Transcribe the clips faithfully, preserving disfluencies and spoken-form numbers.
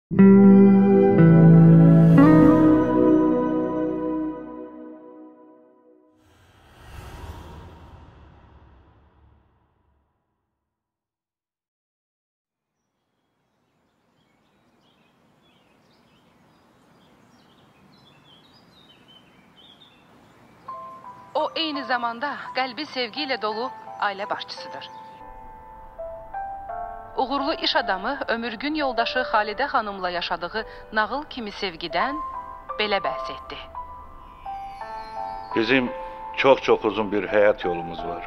O eyni zamanda qəlbi sevgi ilə dolu ailə başçısıdır. Uğurlu iş adamı ömürgün yoldaşı Xalidə xanımla yaşadığı nağıl kimi sevgidən belə bəhs etdi. Bizim çox-çox uzun bir həyat yolumuz var.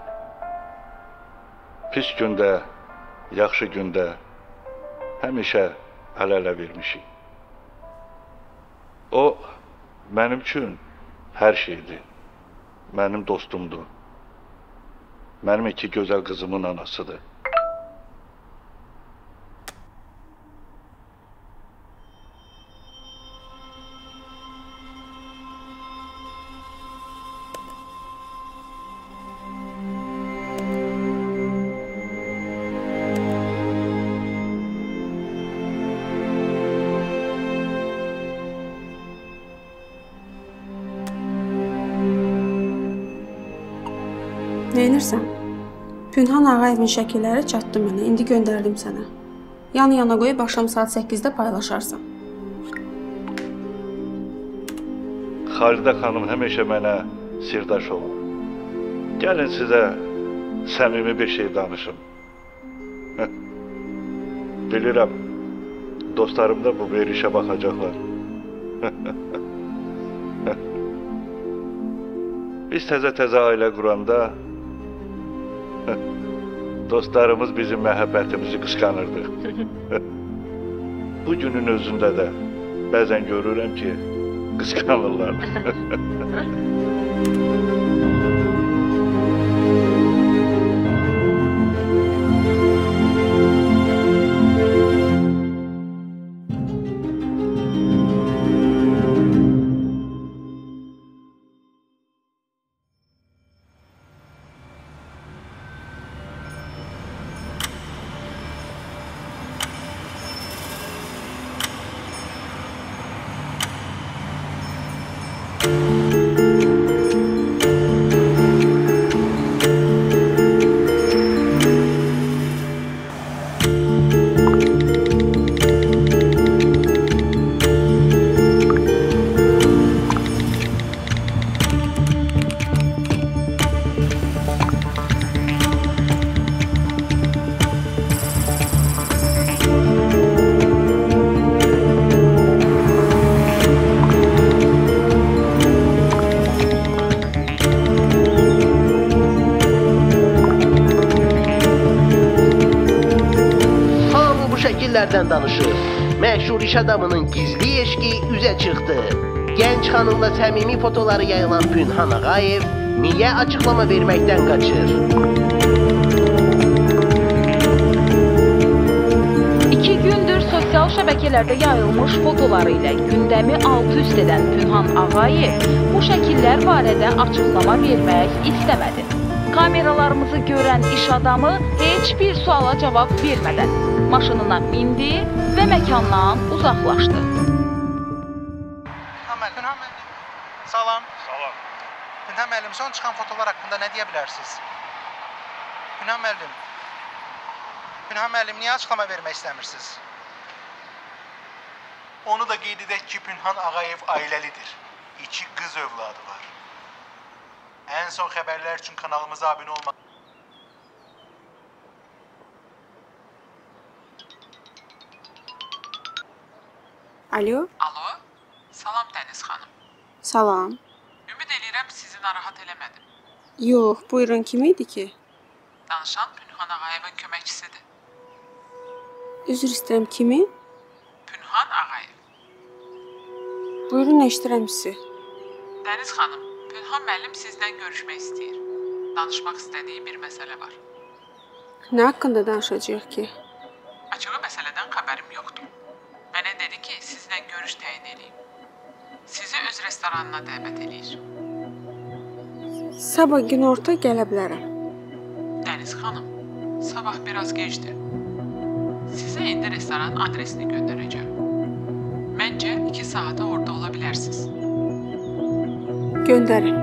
Pis gündə, yaxşı gündə həmişə əl-ələ vermişik. O, mənim üçün hər şeydir. Mənim dostumdur. Mənim iki gözəl qızımın anasıdır. Neynirsən? Pünhan Ağayevin şəkilləri çatdı mənə, indi göndərdim sənə. Yan-yana qoyub axşam saat səkkizdə paylaşarsan. Xalidə xanım həmişə mənə sirdaş olun. Gəlin sizə səmimi bir şey danışım. Bilirəm, dostlarım da bu verişə baxacaqlar. Biz təzə-təzə ailə quranda dostlarımız bizim məhəbbətimizi qısqanırdı. Bu günün özündə də bəzən görürəm ki, qısqanırlar. Danışır. Məşhur iş adamının gizli eşqi üzə çıxdı. Gənc xanımla səmimi fotoları yayılan Pünhan Ağayev niyə açıqlama verməkdən qaçır? İki gündür sosial şəbəkələrdə yayılmış fotoları ilə gündəmi alt-üst edən Pünhan Ağayev bu şəkillər barədə açıqlama vermək istəmədi. Kameralarımızı görən iş adamı heç bir suala cavab vermədən maşınına mindi və məkandan uzaqlaşdı. Pünhan müəllim, salam. Salam. Pünhan müəllim, son çıxan fotolar haqqında nə deyə bilərsiniz? Pünhan müəllim, Pünhan müəllim, niyə açıqlama vermək istəmirsiniz? Onu da qeyd edək ki, Pünhan Ağayev ailəlidir. İki qız övladı var. Ən son xəbərlər üçün kanalımıza abunə olmaq. Alo? Alo, salam Dəniz xanım. Salam. Ümid edirəm sizi narahat eləmədim. Yox, buyurun, kim idi ki? Danışan Pünhan Ağayevin köməkçisidir. Üzr istəyirəm, kimi? Pünhan Ağayev. Buyurun, eşidirəm sizi. Dəniz xanım, Pünhan müəllim sizdən görüşmək istəyir. Danışmaq istədiyi bir məsələ var. Nə haqqında danışacağıq ki? Açığı məsələdən xəbərim yoxdur. Mənə dedi ki, sizlə görüş təyin edeyim. Sizi öz restoranına dəvət edir. Sabah günorta gələ bilərəm. Dəniz xanım, sabah biraz gecdir. Sizə indi restoran adresini göndərəcəm. saata orada ola bilərsiniz. Göndərin.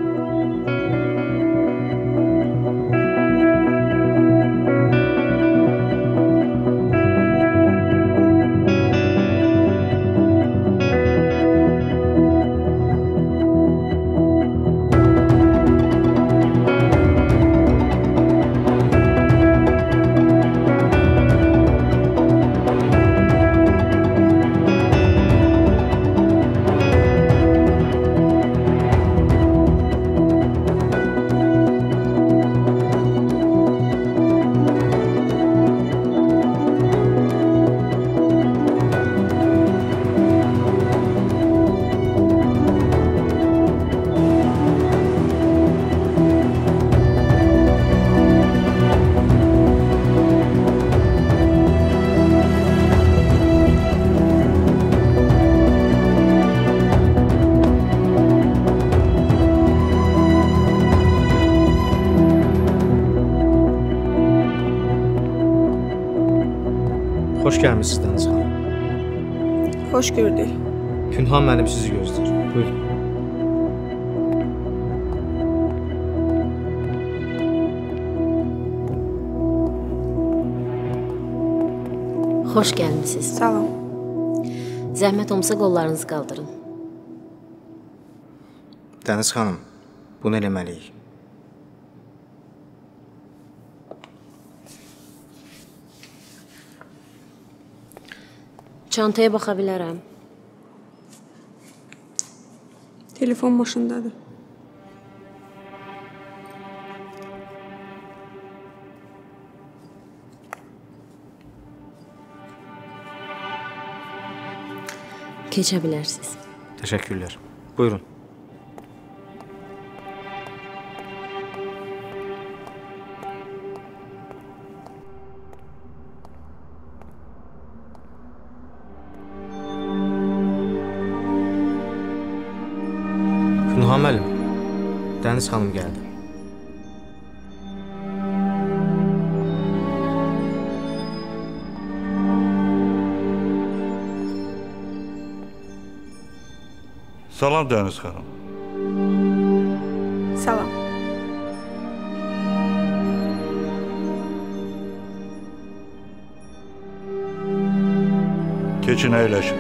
Xoş gəlmisiniz Dəniz xanım. Xoş gördük. Pünhan mənim sizi gözləyir. Buyurun. Xoş gəlmisiniz. Salam. Zəhmət olmasa qollarınızı qaldırın. Dəniz xanım, bunu eləməliyik. Çantaya baxa bilərəm. Telefon maşındadır. Keçə bilərsiniz. Təşəkkürlər. Buyurun. Pünhan müəllim, Dəniz xanım gəldi. Salam Dəniz xanım. Salam. Keçin əyləşin.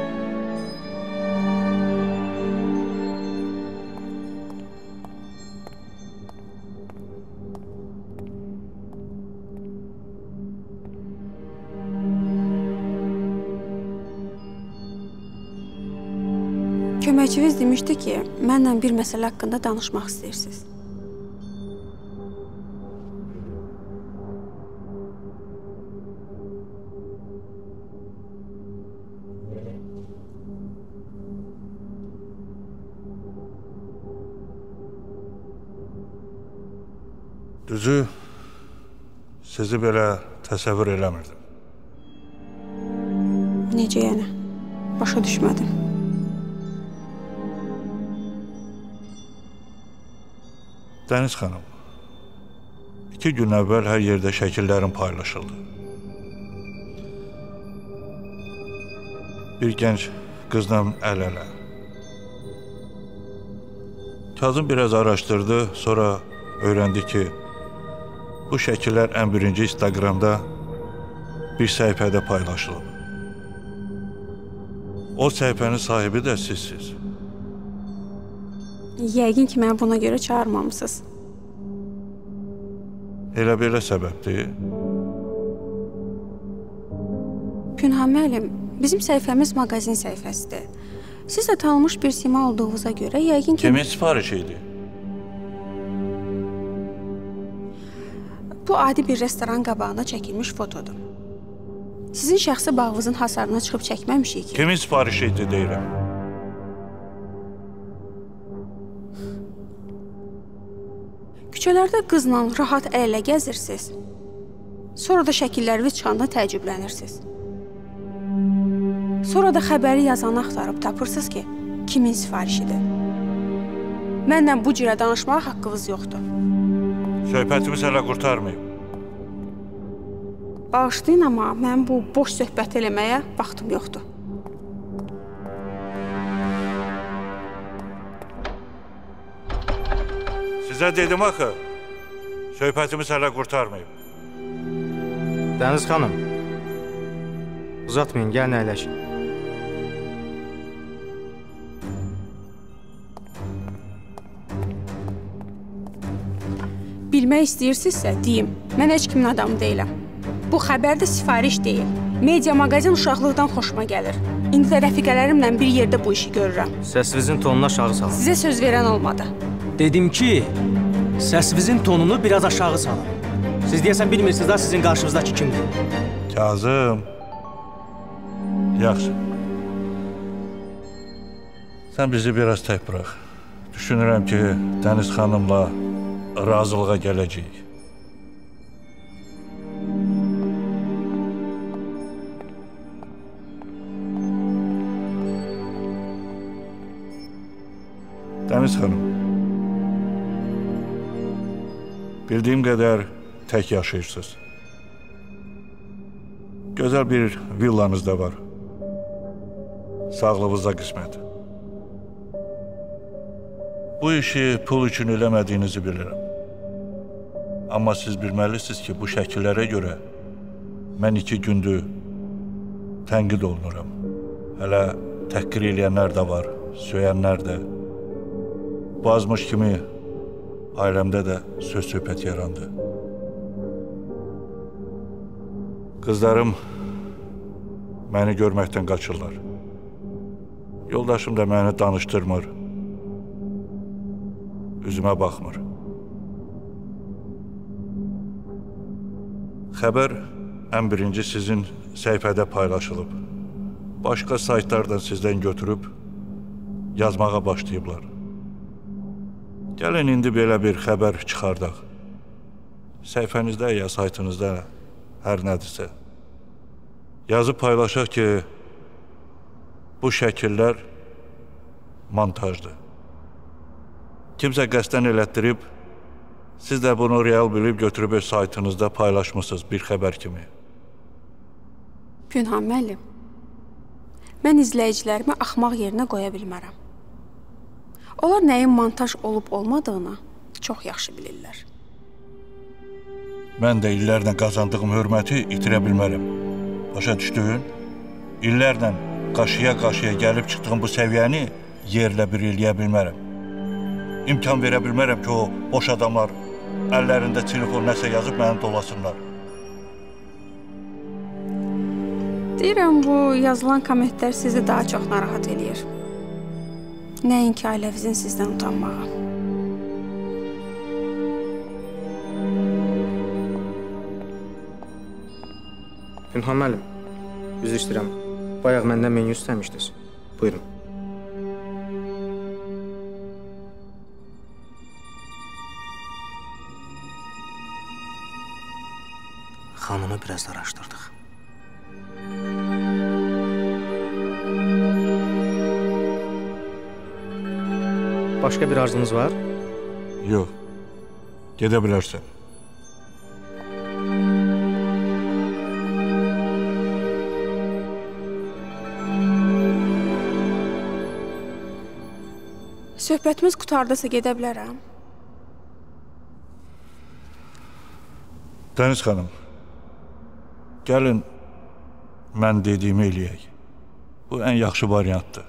Köməkçiniz demişdi ki, mənlə bir məsələ haqqında danışmaq istəyirsiniz. Düzü, sizi belə təsəvvür eləmirdim. Necə yəni? Başa düşmədim. Dəniz xanım, iki gün əvvəl hər yerdə şəkillərin paylaşıldı. Bir gənc qızla əl-ələ. Kazım biraz araşdırdı, sonra öyrəndi ki, bu şəkillər ən birinci Instagramda bir səhifədə paylaşılıb. O səhifənin sahibi də sizsiniz. Yəqin ki, məni buna görə çağırmamısınız. Elə belə səbəbdir. Pünhan müəllim, bizim səhifəmiz maqazin səhifəsidir. Siz də tanınmış bir sima olduğunuza görə yəqin ki... Kimin sifarişi idi? Bu adi bir restoran qabağında çəkilmiş fotodur. Sizin şəxsi bağınızın hasarına çıxıb çəkməmişik ki... Kimin sifarişi idi deyirəm? Küçələrdə qızla rahat əl-ələ gəzirsiniz. Sonra da şəkilləriniz çıxanda təəccüblənirsiniz. Sonra da xəbəri yazanı axtarıb tapırsınız ki, kimin sifarişidir. Mənlə bu cürə danışmağa haqqınız yoxdur. Söhbətimiz hələ qurtarmayıb. Bağışlayın, amma mən bu boş söhbət eləməyə vaxtım yoxdur. Sizə dedim axı, söhbətimiz hələ qurtarmayıb. Dəniz xanım, uzatmayın, gəlin əyləşin. Bilmək istəyirsinizsə, deyim, mən heç kimin adamı deyiləm. Bu xəbər də sifariş deyil. Media maqazin uşaqlıqdan xoşuma gəlir. İndi də rəfiqələrimlə bir yerdə bu işi görürəm. Səsinizin tonunu aşağı salın. Sizə söz verən olmadı. Dedim ki, səsinizin tonunu biraz aşağı salın. Siz deyəsən bilmirsiniz da sizin qarşınızdakı kimdir? Kazım. Yaxşı. Sən bizi biraz tək bırax. Düşünürəm ki, Dəniz xanımla razılığa gələcəyik. Dəniz xanım, bildiyim qədər tək yaşayırsınız. Gözəl bir villanız da var. Sağlığınıza qismət. Bu işi pul üçün eləmədiyinizi bilirəm. Amma siz bilməlisiniz ki, bu şəkillərə görə mən iki gündür tənqid olunuram. Hələ təhqir eləyənlər də var, söyənlər də. Bu azmış kimi ailəmdə də söz-söhbət yarandı. Qızlarım məni görməkdən qaçırlar. Yoldaşım da məni danışdırmır. Üzümə baxmır. Xəbər ən birinci sizin səhifədə paylaşılıb. Başqa saytlardan sizdən götürüb yazmağa başlayıblar. Gəlin indi belə bir xəbər çıxardaq. Səhifənizdə ya saytınızda hər nədirsə. Yazıb paylaşaq ki, bu şəkillər montajdır. Kimsə qəsdən elətdirib, siz də bunu real bilib götürüb öz saytınızda paylaşmışsınız bir xəbər kimi. Pünhan müəllim, mən izləyicilərimi axmaq yerinə qoya bilmərəm. Onlar nəyin montaj olub olmadığını çox yaxşı bilirlər. Mən də illərlə qazandığım hörməti itirə bilmərəm. Başa düşdün? İllərlə qaşıya-qaşıya gəlib çıxdığım bu səviyyəni yerlə bir eləyə bilmərəm. İmkan verə bilmərəm ki, o boş adamlar əllərində telefon nəsə yazıb məni dolasınlar. Deyirəm, bu yazılan kommentlər sizi daha çox narahat eləyir. Nəinki ailəvizin sizdən utanmağı. Pünhan müəllim, üzr istəyirəm. Bayaq məndən menyu istəmişdiniz. Buyurun. Xanımı biraz araşdırdıq. Başqa bir arzunuz var? Yox. Gedə bilərsən. Söhbətimiz qurtardısa gedə bilərəm. Dəniz xanım, gəlin mən dediyimi eləyək. Bu ən yaxşı variantdır.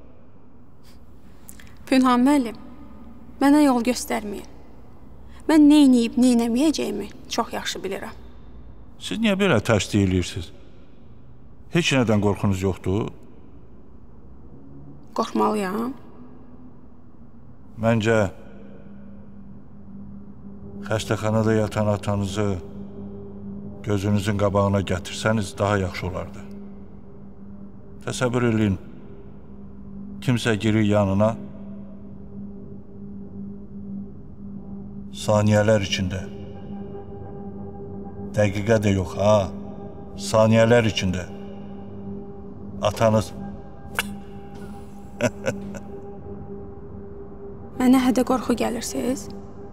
Pünhan müəllim, mənə yol göstərməyin. Mən nə inəyib, nə inəməyəcəyimi çox yaxşı bilirəm. Siz niyə belə tərslik eləyirsiniz? Heç nədən qorxunuz yoxdur? Qorxmalıyam. Məncə, xəstəxanada yatan atanızı gözünüzün qabağına gətirsəniz daha yaxşı olardı. Təsəvvür eləyin, kimsə girir yanına, saniyələr içində, dəqiqə də yox, ha, saniyələr içində atanız Mənə hədə qorxu gəlirsiniz?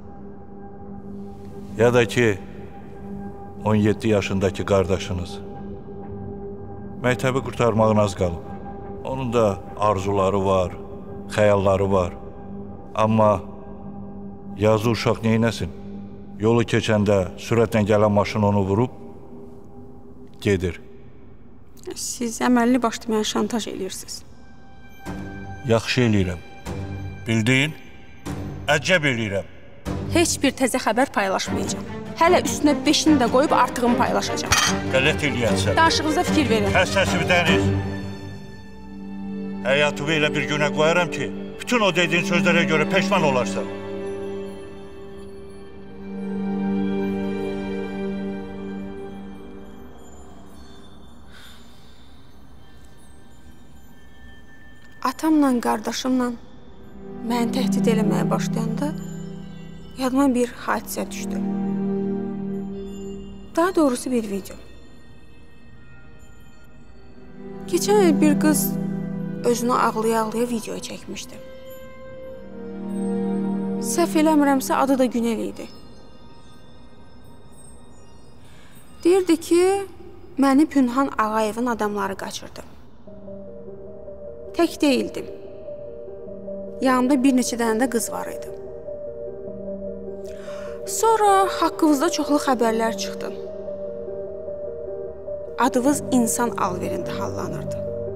ya da ki, on yeddi yaşındakı qardaşınız məktəbi qurtarmağın az qalıb. Onun da arzuları var, xəyalları var. Amma Yazı uşaq neynəsin? Yolu keçəndə sürətlə gələn maşın onu vurub, gedir. Siz əməlli başlı mənə şantaj eləyirsiniz. Yaxşı eləyirəm. Bildin? Əcəb eləyirəm. Heç bir təzə xəbər paylaşmayacağım. Hələ üstünə beşini də qoyub artığımı paylaşacağım. Qələt eləyənsən. Danışığınıza fikir verin. Həs səsimi dəniz. Həyatımı elə bir günə qoyaram ki, bütün o dediyin sözlərə görə peşman olarsan. Atamla, qardaşımla məni təhdid eləməyə başlayanda yadıma bir hadisə düşdü. Daha doğrusu bir video. Keçən il bir qız özünü ağlaya-ağlaya video çəkmişdi. Səhv eləmirəmsə adı da Günel idi. Deyirdi ki, məni Pünhan Ağayevin adamları qaçırdı. Tək deyildim. Yanımda bir neçə dənə də qız var idi. Sonra haqqımızda çoxlu xəbərlər çıxdı. Adınız insan alverində hallanırdı.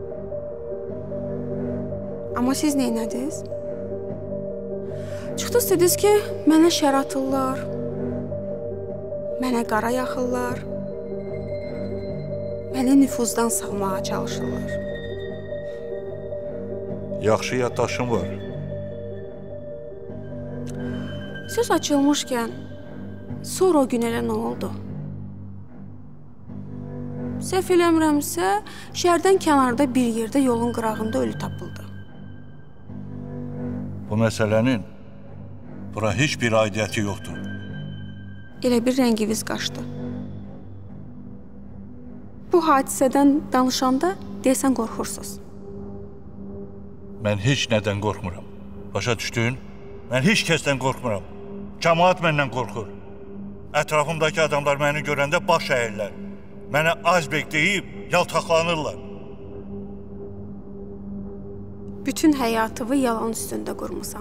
Amma siz neynədiniz? Çıxdınız dediniz ki, mənə şər atırlar, mənə qara yaxırlar, məni nüfuzdan salmağa çalışırlar. Yaxşı yaddaşım var. Söz açılmışkən, sonra o gün elə nə oldu? Səhv eləmirəmsə, şəhərdən kənarda bir yerdə yolun qırağında ölü tapıldı. Bu məsələnin bura heç bir aidiyyəti yoxdur. Elə bir rənginiz qaçdı. Bu hadisədən danışanda deyəsən qorxursunuz. Mən heç nədən qorxmuram. Başa düşdün? Mən heç kəsdən qorxmuram. Cəmaat məndən qorxur. Ətrafımdakı adamlar məni görəndə baş əyirlər. Mənə azbek deyib yaltaqlanırlar. Bütün həyatımı yalan üstündə qurmusan.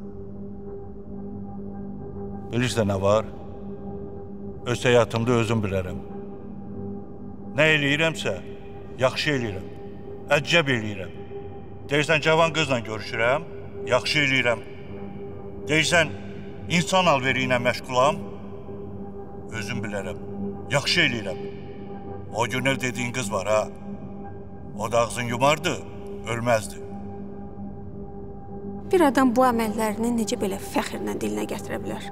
Bilirsən nə var? Öz həyatımda özüm bilərəm. Nə eləyirəmsə, yaxşı eləyirəm. Əcəb eləyirəm. Deyirsən, cavan qızla görüşürəm, yaxşı eləyirəm. Deyirsən, insan alveri ilə məşğulam, özüm bilərəm, yaxşı eləyirəm. O Günel dediyin qız var, ha? O da ağzın yumardı, ölməzdi. Bir adam bu əməllərini necə belə fəxrlə dilinə gətirə bilər?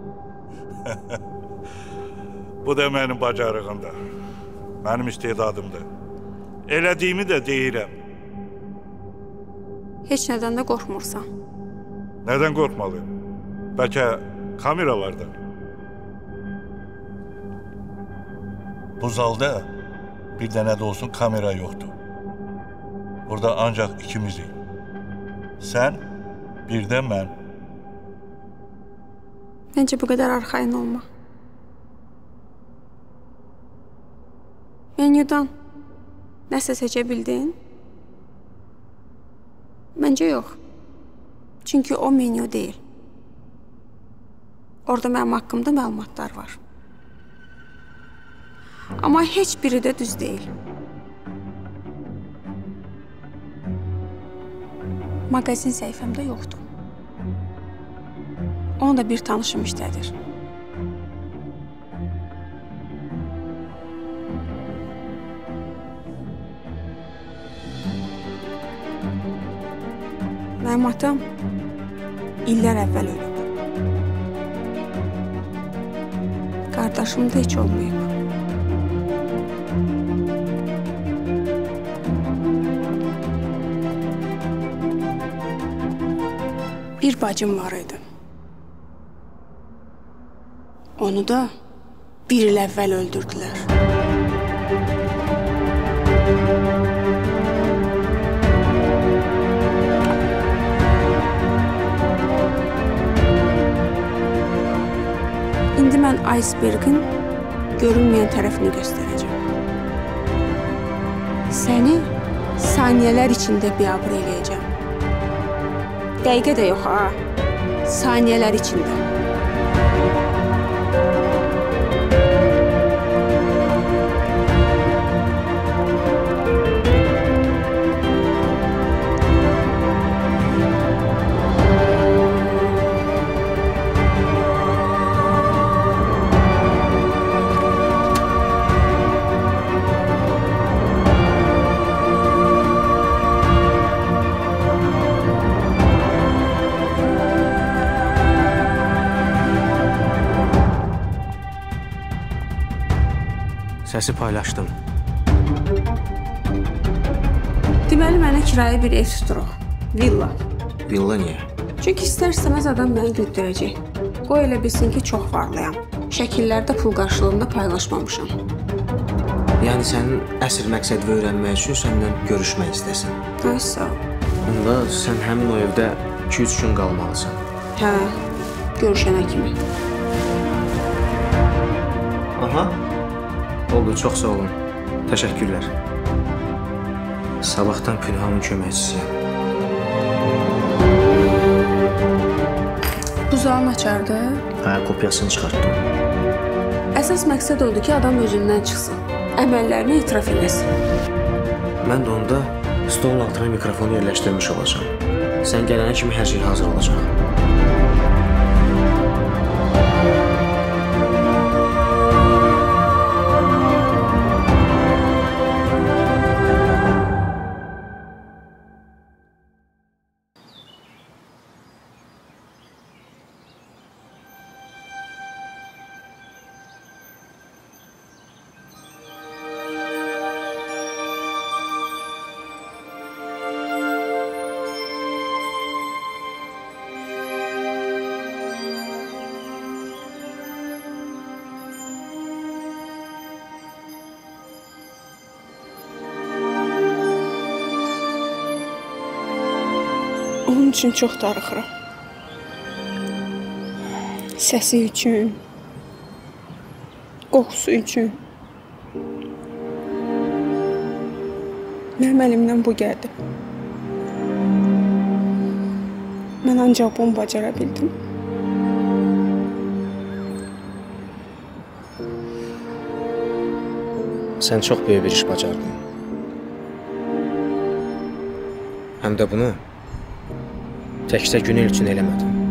Bu da mənim bacarığımda, mənim istedadımdır. Elədiyimi də deyirəm. Heç nədən də qorxmursan. Nədən qorxmalıyım? Bəlkə kameralardan. Bu zalda bir dənə də olsun kamera yoxdur. Burada ancaq ikimizik. Sən, bir də mən. Məncə bu qədər arxayın olma. Menyudan nəsə seçə bildin? Məncə yox. Çünki o menyu deyil. Orada mənim haqqımda məlumatlar var. Amma heç biri də düz deyil. Maqazin səhifəmdə yoxdur. Onu da bir tanışım işlədir. Mənim atam illər əvvəl ölüb. Qardaşım da heç olmayıb. Bir bacım var idi. Onu da bir il əvvəl öldürdülər. İndi mən icebergin görünməyən tərəfini göstərəcəm. Səni saniyələr içində biabır eləyəcəm. Dəqiqə də yox, ha. Saniyələr içində. Səsi paylaşdım. Deməli, mənə kirayə bir ev tuturuq. Villa. Villa niyə? Çünki istər-istəməz adam məni güddürəcək. Qoy elə bilsin ki, çox varlayam. Şəkillərdə pul qarşılığında paylaşmamışam. Yəni sənin əsl məqsədi öyrənmək üçün səndən görüşmək istəsin. Ay, sağ ol. Onda sən həmin o evdə iki üç gün qalmalısan. Hə, görüşənə kimi. Aha. Oldu, çox sağ olun. Təşəkkürlər. Sabahdan Pünhanın köməkçisiyəm. Buzağın açardı? Hə, kopyasını çıxartdım. Əsas məqsəd oldu ki, adam özündən çıxsın. Əməllərini etiraf eləsin. Mən də onda stolun altına mikrofonu yerləşdirmiş olacağam. Sən gələnə kimi hər şey hazır olacaq. Onun üçün çox darıxıram. Səsi üçün, qoxusu üçün. Mənim əlimdən bu gəldi. Mən ancaq bunu bacara bildim. Sən çox böyük bir iş bacardın. Həm də bunu təkcə Günel üçün eləmədim.